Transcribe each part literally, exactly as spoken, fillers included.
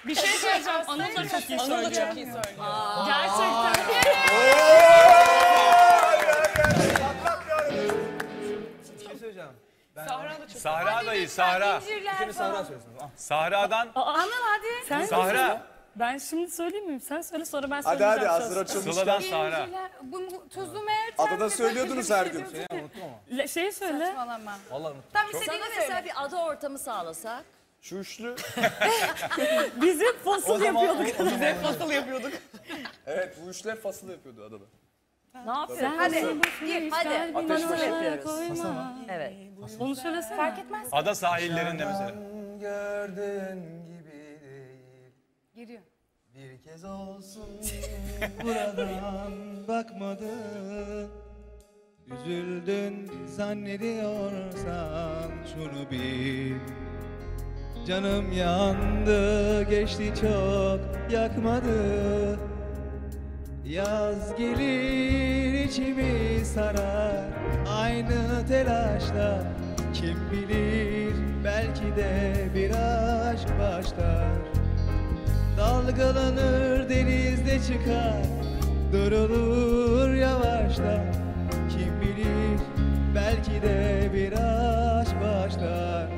Bir şey söyleyeceğim. Anıl da çok iyi söylüyor. Anıl da çok iyi söylüyor. Gerçekten. Bir şey söyleyeceğim. Sahra da çok Sahra da iyi, Sahra. Şimdi Sahra söylesin. Ah. Sahra'dan Anıl hadi. Sen Sahra. Ben şimdi söyleyeyim mi? Sen söyle sonra ben Hadi söyleyeceğim. hadi hazır söz. açılmışken. Sıla'dan Sahra. Bu tuzlu meğer. Adada söylüyordunuz her gün. Seni unuttum ama. Le- Şeyi söyle. Saçmalama. Vallahi unuttum. Tam Sana istediğini mesela söyle. bir ada ortamı sağlasak. Şu üçlü. Biz hep fasıl yapıyorduk. Biz hep fasıl yapıyorduk. Evet bu üçler fasıl yapıyordu adada. Ne yapıyorsun? Hadi. Gir, Hadi. Ateş yapıyoruz. Evet. Onu söylesene. Fark etmez. Ada sahillerinde mesela. Gördüğün gibi değil. Giriyor. Bir kez olsun buradan bakmadın. Üzüldün zannediyorsan şunu bil. Canım yandı geçti çok yakmadı. Yaz gelir içimi sarar aynı telaşla. Kim bilir belki de bir aşk başlar. Dalgalanır denizde çıkar, durulur yavaşlar. Kim bilir belki de bir aşk başlar.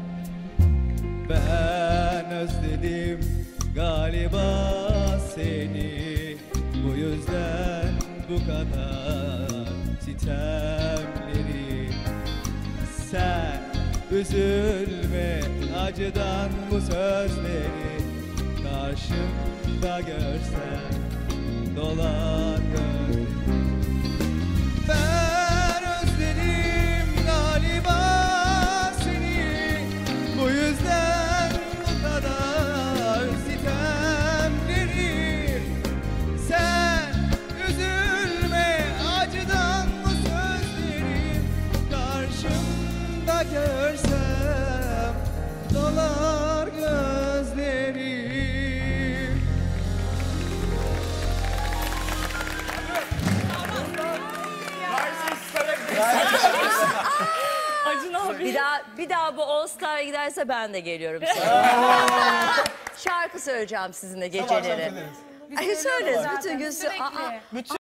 Ben özledim galiba seni, bu yüzden bu kadar sitemleri. Sen üzülme acıdan bu sözleri, karşımda görsen dolar gönlüm. Ben özledim galiba seni, bu yüzden bu kadar sitemleri. Sen üzülme acıdan bu sözleri, karşımda görsem dolar gözlerim. Acun abi. Bir daha bir daha bu All Star'a giderse ben de geliyorum sana. Şarkı söyleyeceğim sizinle geceleri. Ay söyleriz bütün gün. sö- Aa, Bütün